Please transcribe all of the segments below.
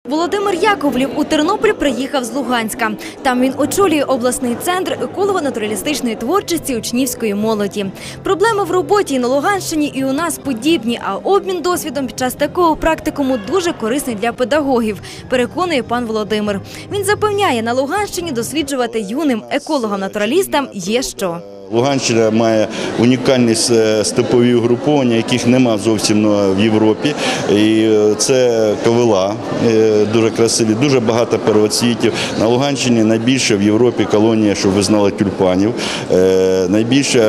Володимир Яковлів у Тернопіль приїхав з Луганська. Там він очолює обласний центр еколого-натуралістичної творчості учнівської молоді. Проблеми в роботі і на Луганщині, і у нас подібні, а обмін досвідом під час такого практикуму дуже корисний для педагогів, переконує пан Володимир. Він запевняє, на Луганщині досліджувати юним екологам-натуралістам є що. Луганщина має унікальні степові угруповання, яких нема зовсім в Європі. І це ковила, дуже красиві, дуже багато первоцвітів. На Луганщині найбільше в Європі колонія, щоб ви знали, тюльпанів. Найбільше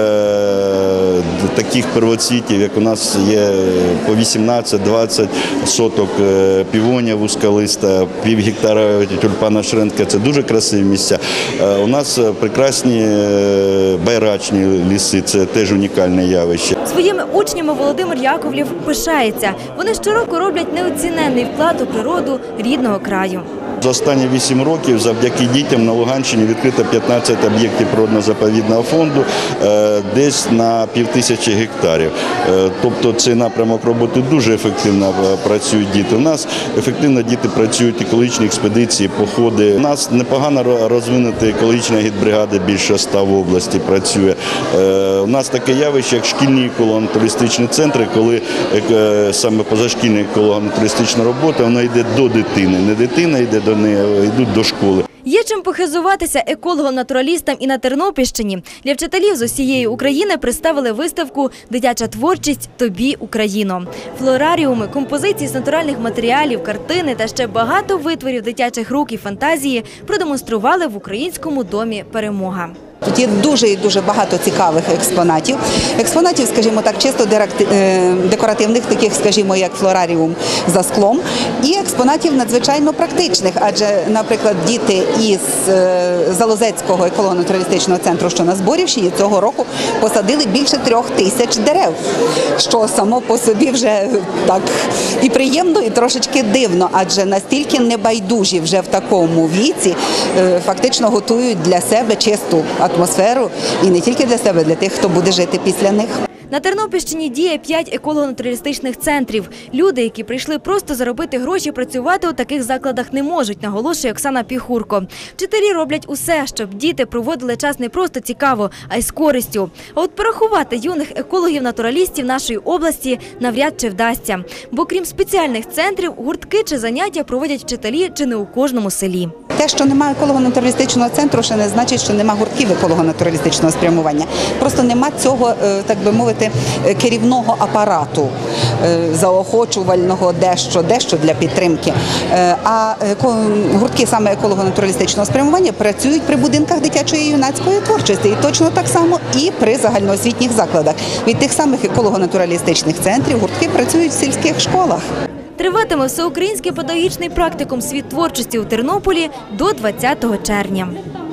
таких первоцвітів, як у нас є по 18-20 соток півонія вузьколиста, пів гектара тюльпана шренка. Це дуже красиві місця. У нас прекрасні байрачні ліси – це теж унікальне явище. Своїми учнями Володимир Яковлів пишається. Вони щороку роблять неоціненний вклад у природу рідного краю. За останні 8 років завдяки дітям на Луганщині відкрито 15 об'єктів природно-заповідного фонду, десь на 5000 гектарів. Тобто цей напрямок роботи дуже ефективно працюють діти. У нас ефективно діти працюють, екологічні експедиції, походи. У нас непогано розвинута екологічна гідбригада, більше 100 в області працює. У нас таке явище, як шкільні еколого-натуралістичні центри, коли саме позашкільна еколого-натуралістична робота, вона йде до дитини. Не дитина йде до неї, йдуть до школи. Є чим похизуватися екологам-натуралістам і на Тернопільщині. Для вчителів з усієї України представили виставку «Дитяча творчість. Тобі, Україно». Флораріуми, композиції з натуральних матеріалів, картини та ще багато витворів дитячих рук і фантазії продемонстрували в Українському домі «Перемога». Тут є дуже і дуже багато цікавих експонатів. Експонатів, скажімо так, чисто декоративних, таких, скажімо, як флораріум за склом, і експонатів надзвичайно практичних, адже, наприклад, діти із Залозецького еколого-натуралістичного центру, що на Зборівщині, цього року посадили більше 3000 дерев, що само по собі вже так і приємно, і трошечки дивно, адже настільки небайдужі вже в такому віці фактично готують для себе чисту атмосферу, і не тільки для себе, для тих, хто буде жити після них. На Тернопільщині діє 5 еколого-натуралістичних центрів. Люди, які прийшли просто заробити гроші, працювати у таких закладах не можуть, наголошує Оксана Піхурко. Вчителі роблять усе, щоб діти проводили час не просто цікаво, а й з користю. А от порахувати юних екологів-натуралістів нашої області навряд чи вдасться. Бо крім спеціальних центрів, гуртки чи заняття проводять вчителі чи не у кожному селі. Те, що немає еколого-натуралістичного центру, ще не значить, що немає гуртків еколого-натуралістичного спрямування. Просто немає цього, так би мовити, керівного апарату, заохочувального дещо для підтримки. А гуртки саме еколого-натуралістичного спрямування працюють при будинках дитячої і юнацької творчості. І точно так само і при загальноосвітніх закладах. Від тих самих еколого-натуралістичних центрів гуртки працюють в сільських школах. Триватиме всеукраїнський педагогічний практикум «Світ творчості» у Тернополі до 20 червня.